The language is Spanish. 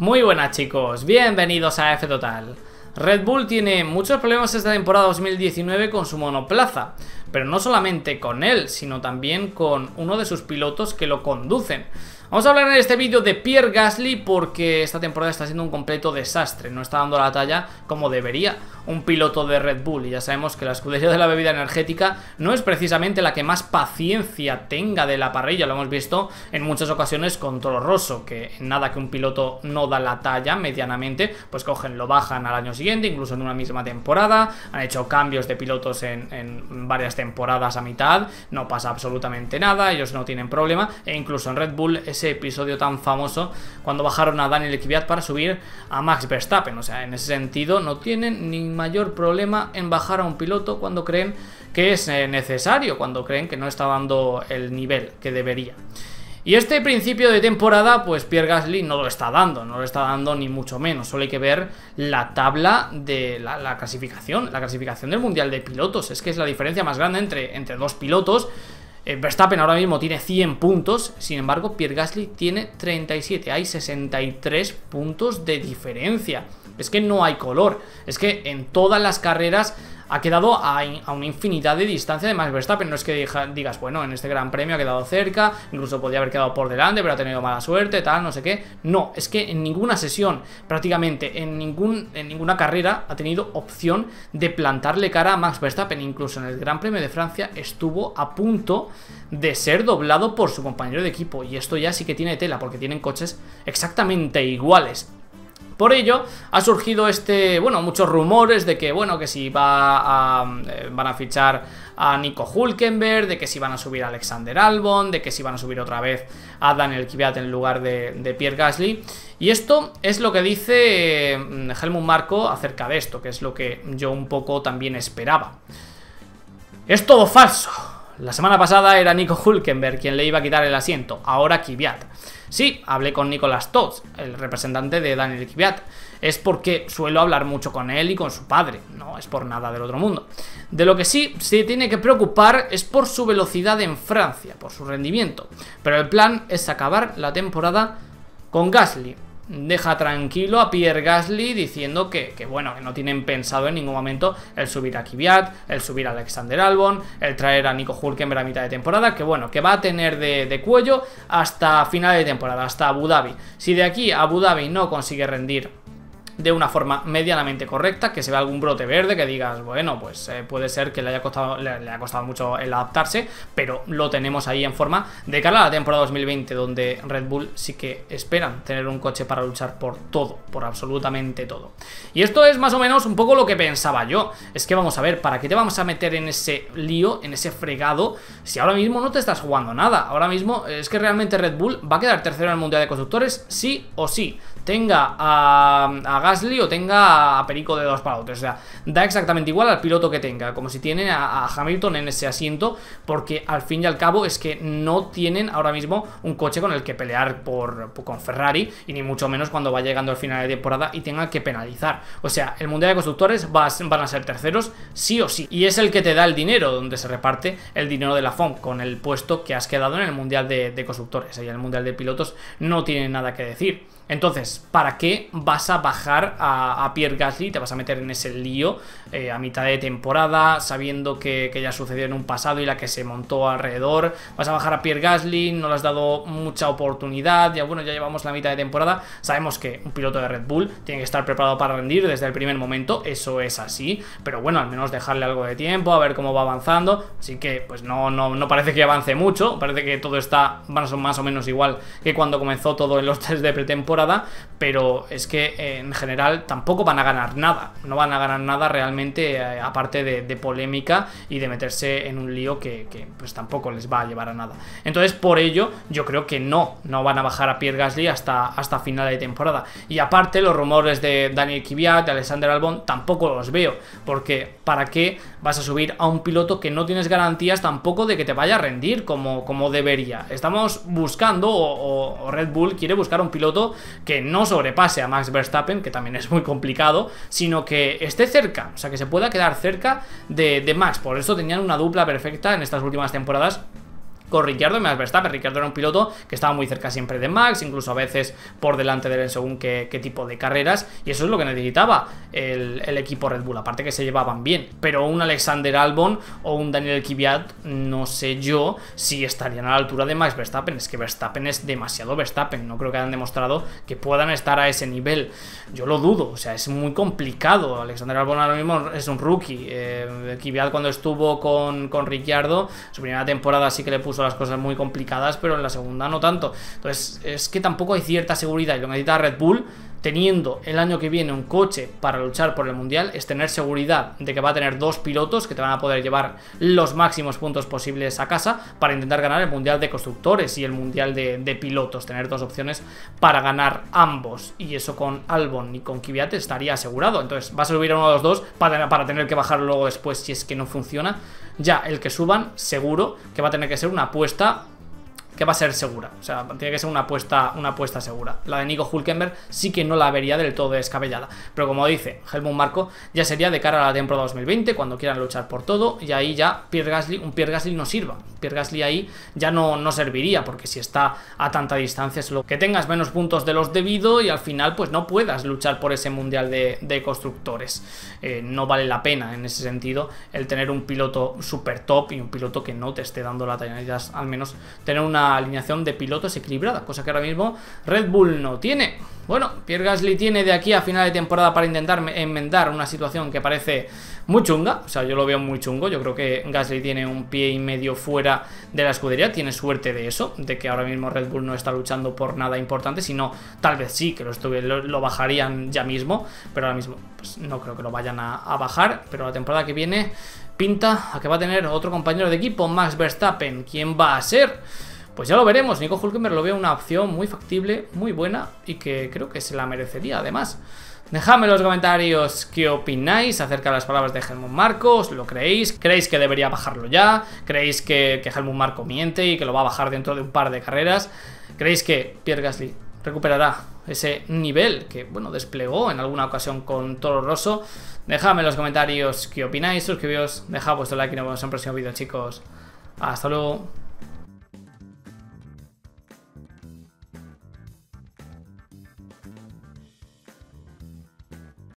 Muy buenas chicos, bienvenidos a F-Total. Red Bull tiene muchos problemas esta temporada 2019 con su monoplaza, pero no solamente con él, sino también con uno de sus pilotos que lo conducen. Vamos a hablar en este vídeo de Pierre Gasly porque esta temporada está siendo un completo desastre, no está dando la talla como debería un piloto de Red Bull, y ya sabemos que la escudería de la bebida energética no es precisamente la que más paciencia tenga de la parrilla. Lo hemos visto en muchas ocasiones con Toro Rosso, que en nada que un piloto no da la talla medianamente, pues cogen, lo bajan al año siguiente, incluso en una misma temporada. Han hecho cambios de pilotos en varias temporadas a mitad, no pasa absolutamente nada, ellos no tienen problema. E incluso en Red Bull, ese episodio tan famoso cuando bajaron a Daniel Kvyat para subir a Max Verstappen, o sea, en ese sentido no tienen ni mayor problema en bajar a un piloto cuando creen que es necesario, cuando creen que no está dando el nivel que debería. Y este principio de temporada, pues Pierre Gasly no lo está dando ni mucho menos. Solo hay que ver la tabla de la clasificación del Mundial de Pilotos. Es que es la diferencia más grande entre dos pilotos. Verstappen ahora mismo tiene 100 puntos, sin embargo Pierre Gasly tiene 37, hay 63 puntos de diferencia. Es que no hay color, es que en todas las carreras ha quedado a una infinidad de distancia de Max Verstappen. No es que digas, bueno, en este gran premio ha quedado cerca, incluso podría haber quedado por delante, pero ha tenido mala suerte, tal, no sé qué. No, es que en ninguna sesión, prácticamente en ninguna carrera ha tenido opción de plantarle cara a Max Verstappen. Incluso en el Gran Premio de Francia estuvo a punto de ser doblado por su compañero de equipo, y esto ya sí que tiene tela, porque tienen coches exactamente iguales. Por ello ha surgido muchos rumores de que, bueno, que si van a fichar a Nico Hülkenberg, de que si van a subir a Alexander Albon, de que si van a subir otra vez a Daniel Kvyat en lugar de Pierre Gasly. Y esto es lo que dice Helmut Marko acerca de esto, que es lo que yo un poco también esperaba. Es todo falso. La semana pasada era Nico Hülkenberg quien le iba a quitar el asiento, ahora Kvyat. Sí, hablé con Nicolas Tots, el representante de Daniel Kvyat. Es porque suelo hablar mucho con él y con su padre, no es por nada del otro mundo. De lo que sí se tiene que preocupar es por su velocidad en Francia, por su rendimiento. Pero el plan es acabar la temporada con Gasly. Deja tranquilo a Pierre Gasly diciendo que bueno, que no tienen pensado en ningún momento el subir a Kvyat, el subir a Alexander Albon, el traer a Nico Hülkenberg a mitad de temporada, que bueno, que va a tener de cuello hasta final de temporada, hasta Abu Dhabi. Si de aquí a Abu Dhabi no consigue rendir de una forma medianamente correcta, que se vea algún brote verde, que digas, bueno, pues puede ser que le haya costado mucho el adaptarse, pero lo tenemos ahí en forma de cara a la temporada 2020, donde Red Bull sí que esperan tener un coche para luchar por todo, por absolutamente todo. Y esto es más o menos un poco lo que pensaba yo. Es que vamos a ver, ¿para qué te vamos a meter en ese lío, en ese fregado, si ahora mismo no te estás jugando nada? Ahora mismo es que realmente Red Bull va a quedar tercero en el Mundial de Constructores, sí o sí, tenga a Gasly o tenga a Perico de dos palotes. O sea, da exactamente igual al piloto que tenga, como si tienen a Hamilton en ese asiento, porque al fin y al cabo es que no tienen ahora mismo un coche con el que pelear con Ferrari, y ni mucho menos cuando va llegando al final de temporada y tengan que penalizar. O sea, el Mundial de Constructores van a ser terceros sí o sí, y es el que te da el dinero, donde se reparte el dinero de la FOM, con el puesto que has quedado en el Mundial de Constructores. Y en el Mundial de Pilotos no tiene nada que decir. Entonces, ¿para qué vas a bajar a Pierre Gasly? Te vas a meter en ese lío a mitad de temporada, sabiendo que ya sucedió en un pasado y la que se montó alrededor. Vas a bajar a Pierre Gasly, no le has dado mucha oportunidad. Ya bueno, ya llevamos la mitad de temporada. Sabemos que un piloto de Red Bull tiene que estar preparado para rendir desde el primer momento, eso es así. Pero bueno, al menos dejarle algo de tiempo, a ver cómo va avanzando. Así que pues no parece que avance mucho. Parece que todo está más o menos igual que cuando comenzó todo en los test de pretemporada. Pero es que en general tampoco van a ganar nada. No van a ganar nada realmente, aparte de polémica y de meterse en un lío que pues tampoco les va a llevar a nada. Entonces por ello yo creo que no van a bajar a Pierre Gasly hasta final de temporada. Y aparte los rumores de Daniel Kvyat, de Alexander Albon, tampoco los veo, porque ¿para qué vas a subir a un piloto que no tienes garantías tampoco de que te vaya a rendir como debería? Estamos buscando, o Red Bull quiere buscar un piloto que no sobrepase a Max Verstappen, que también es muy complicado, sino que esté cerca, o sea, que se pueda quedar cerca de Max. Por eso tenían una dupla perfecta en estas últimas temporadas con Ricciardo y Max Verstappen. Ricciardo era un piloto que estaba muy cerca siempre de Max, incluso a veces por delante de él según qué tipo de carreras, y eso es lo que necesitaba el equipo Red Bull, aparte que se llevaban bien. Pero un Alexander Albon o un Daniel Kvyat, no sé yo si estarían a la altura de Max Verstappen. Es que Verstappen es demasiado Verstappen, no creo que hayan demostrado que puedan estar a ese nivel. Yo lo dudo, o sea, es muy complicado. Alexander Albon ahora mismo es un rookie. Kvyat cuando estuvo con Ricciardo, su primera temporada sí que le puso las cosas muy complicadas, pero en la segunda no tanto. Entonces es que tampoco hay cierta seguridad, y lo que necesita Red Bull, teniendo el año que viene un coche para luchar por el mundial, es tener seguridad de que va a tener dos pilotos que te van a poder llevar los máximos puntos posibles a casa para intentar ganar el mundial de constructores y el mundial de pilotos, tener dos opciones para ganar ambos, y eso con Albon y con Kvyat estaría asegurado. Entonces va a subir a uno de los dos para tener que bajarlo luego después si es que no funciona. Ya el que suban seguro que va a tener que ser una apuesta que va a ser segura, o sea, tiene que ser una apuesta segura. La de Nico Hülkenberg sí que no la vería del todo descabellada, pero como dice Helmut Marko, ya sería de cara a la temporada 2020, cuando quieran luchar por todo, y ahí ya un Pierre Gasly no sirva. Pierre Gasly ahí ya no serviría, porque si está a tanta distancia es lo que tengas menos puntos de los debido y al final pues no puedas luchar por ese mundial de constructores. No vale la pena en ese sentido el tener un piloto super top y un piloto que no te esté dando la talla. Necesitas al menos tener una alineación de pilotos equilibrada, cosa que ahora mismo Red Bull no tiene. Bueno, Pierre Gasly tiene de aquí a final de temporada para intentar enmendar una situación que parece muy chunga, o sea, yo lo veo muy chungo. Yo creo que Gasly tiene un pie y medio fuera de la escudería, tiene suerte de eso, de que ahora mismo Red Bull no está luchando por nada importante, sino tal vez sí, que lo bajarían ya mismo, pero ahora mismo pues no creo que lo vayan a bajar. Pero la temporada que viene pinta a que va a tener otro compañero de equipo, Max Verstappen. ¿Quién va a ser? Pues ya lo veremos. Nico Hülkenberg lo veo una opción muy factible, muy buena, y que creo que se la merecería además. Dejadme en los comentarios qué opináis acerca de las palabras de Helmut Marko. ¿Os lo creéis? ¿Creéis que debería bajarlo ya? ¿Creéis que Helmut Marko miente y que lo va a bajar dentro de un par de carreras? ¿Creéis que Pierre Gasly recuperará ese nivel que, bueno, desplegó en alguna ocasión con Toro Rosso? Dejadme en los comentarios qué opináis, suscribíos, dejad vuestro like y nos vemos en el próximo vídeo, chicos. Hasta luego.